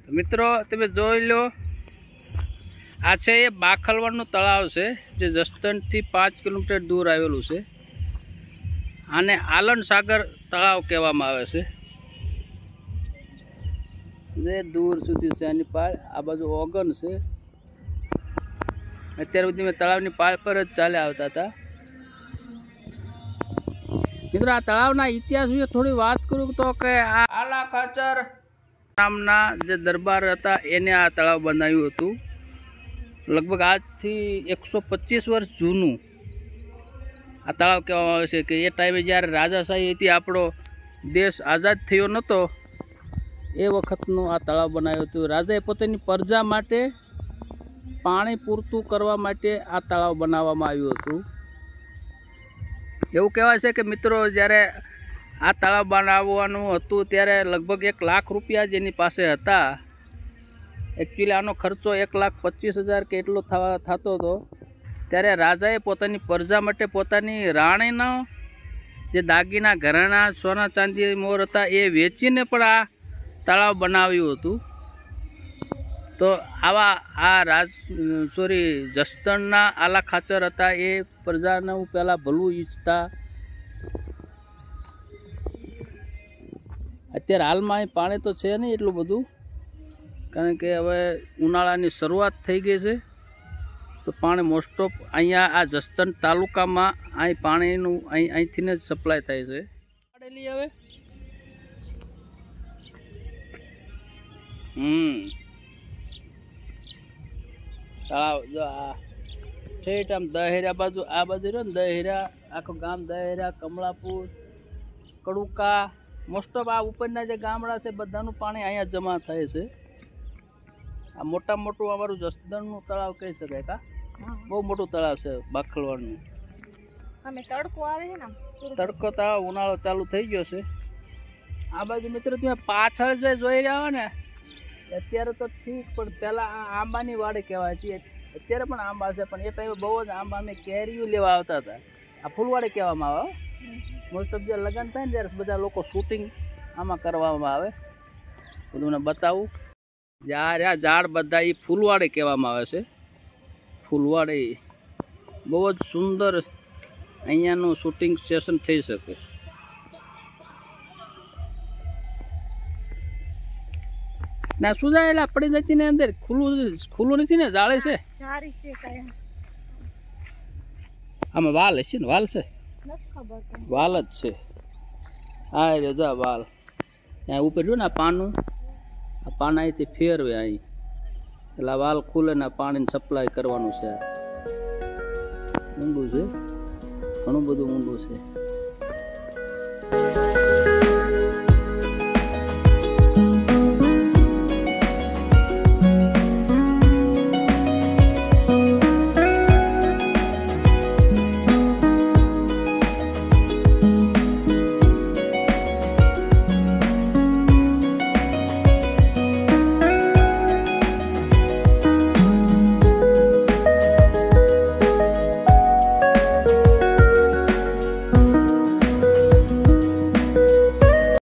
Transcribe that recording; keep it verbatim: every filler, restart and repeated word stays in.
મિત્રો તમે જોઈ લો, આ છે એ બાખલવાડનું તળાવ છે જે જસદણથી પાંચ કિલોમીટર દૂર આવેલું છે. આને આલન સાગર તળાવ કહેવામાં આવે છે. જે દૂર સુધી છે આની પાળ, આ બાજુ ઓગન છે. અત્યાર સુધી મેં તળાવની પાળ પર જ ચાલ્યા આવતા હતા. મિત્રો આ તળાવના ઇતિહાસ વિશે થોડી વાત કરું તો કે આ આલા ખાચર નામના જે દરબાર હતા એને આ તળાવ બનાવ્યું હતું. લગભગ આજથી એકસો પચીસ વર્ષ જૂનું આ તળાવ કહેવામાં આવે છે કે એ ટાઈમે જ્યારે રાજાશાહી હતી, આપણો દેશ આઝાદ થયો નહોતો, એ વખતનું આ તળાવ બનાવ્યું હતું. રાજાએ પોતાની પ્રજા માટે પાણી પૂરતું કરવા માટે આ તળાવ બનાવવામાં આવ્યું હતું. એવું કહેવાય છે કે મિત્રો જ્યારે આ તળાવ બનાવવાનું હતું ત્યારે લગભગ એક લાખ રૂપિયા જેની પાસે હતા. એકચ્યુઅલી આનો ખર્ચો એક લાખ પચીસ હજાર કે એટલો થવા થતો હતો. ત્યારે રાજાએ પોતાની પ્રજા માટે પોતાની રાણીના જે દાગીના ઘરેણા સોના ચાંદી મોર હતા એ વેચીને પણ આ તળાવ બનાવ્યું હતું. તો આવા આ રાજ સોરી જસદણના આલા ખાચર હતા. એ પ્રજાનું પહેલાં ભલું ઈચ્છતા. અત્યારે હાલમાં અહીં પાણી તો છે નહીં એટલું બધું, કારણ કે હવે ઉનાળાની શરૂઆત થઈ ગઈ છે. તો પાણી મોસ્ટ ઓફ અહીંયા આ જસદણ તાલુકામાં અહીં પાણીનું અહીં અહીંથી જ સપ્લાય થાય છે. પાડેલી હવે હમ તળાવ જો આ ઠેઠ આમ દહેરા બાજુ, આ બાજુ રહ્યો ને દહેરા, આખું ગામ દહેરા, કમળાપુર, કડુકા, મોસ્ટ ઓફ આ ઉપરના જે ગામડા છે બધાનું પાણી અહીંયા જમા થાય છે. આ મોટા મોટું અમારું જસદણનું તળાવ કહી શકાય. કા બહુ મોટું તળાવ છે બાખલવાડનું. અમે તડકો આવે છે ને, તડકો તો ઉનાળો ચાલુ થઈ ગયો છે. આ બાજુ મિત્રો તમે પાછળ જે જોઈ રહ્યા હો ને, અત્યારે તો ઠીક, પણ પહેલાં આ આંબાની વાડી કહેવાય છે. અત્યારે પણ આંબા છે, પણ એ ટાઈમે બહુ જ આંબા અમે કેરીઓ લેવા આવતા હતા. આ ફૂલવાડી કહેવામાં આવે. મોસ્ટ ઓફ જે લગ્ન થાય ને ત્યારે બધા લોકો શૂટિંગ આમાં કરવામાં આવે. બધું મને બતાવું. જ્યારે આ ઝાડ બધા એ ફૂલવાડી કહેવામાં આવે છે. ફૂલવાડી બહુ જ સુંદર અહીંયાનું શૂટિંગ સેશન થઈ શકે. ના શું જાય એટલે પડી જતી ને અંદર ખુલ્લું ખુલ્લું નથી ને, જાળે છે. આમાં વાલ હશે ને, વાલ છે, વાલ જ છે. હા રે જા વાલ ત્યાં ઉપર રહ્યું ને આ પાનું, આ પાન અહીંથી ફેરવે અહીં એટલે આ વાલ ખુલે ને પાણીને સપ્લાય કરવાનું છે. ઊંડું છે, ઘણું બધું ઊંડું છે.